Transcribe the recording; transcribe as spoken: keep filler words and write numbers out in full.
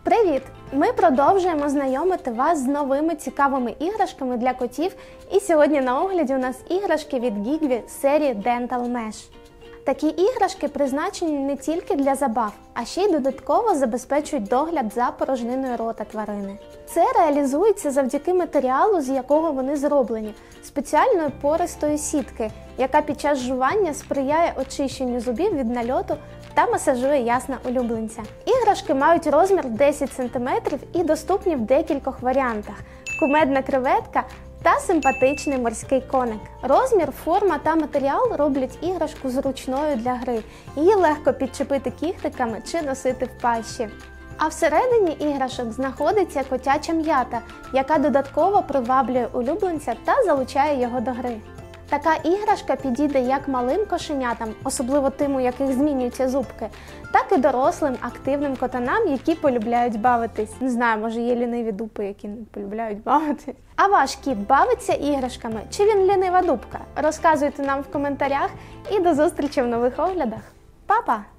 Привіт! Ми продовжуємо знайомити вас з новими цікавими іграшками для котів, і сьогодні на огляді у нас іграшки від Gigby серії Dental Mesh. Такі іграшки призначені не тільки для забав, а ще й додатково забезпечують догляд за порожниною рота тварини. Це реалізується завдяки матеріалу, з якого вони зроблені, спеціальної пористої сітки, яка під час жування сприяє очищенню зубів від нальоту та масажує ясна улюбленця. Іграшки мають розмір десять сантиметрів і доступні в декількох варіантах: кумедна креветка та симпатичний морський коник. Розмір, форма та матеріал роблять іграшку зручною для гри. Її легко підчепити кіхтиками чи носити в пащі. А всередині іграшок знаходиться котяча м'ята, яка додатково приваблює улюбленця та залучає його до гри. Така іграшка підійде як малим кошенятам, особливо тим, у яких змінюються зубки, так і дорослим активним котанам, які полюбляють бавитись. Не знаю, може є ліниві дупи, які не полюбляють бавитись. А ваш кіт бавиться іграшками? Чи він лінива дупка? Розказуйте нам в коментарях і до зустрічі в нових оглядах. Па-па!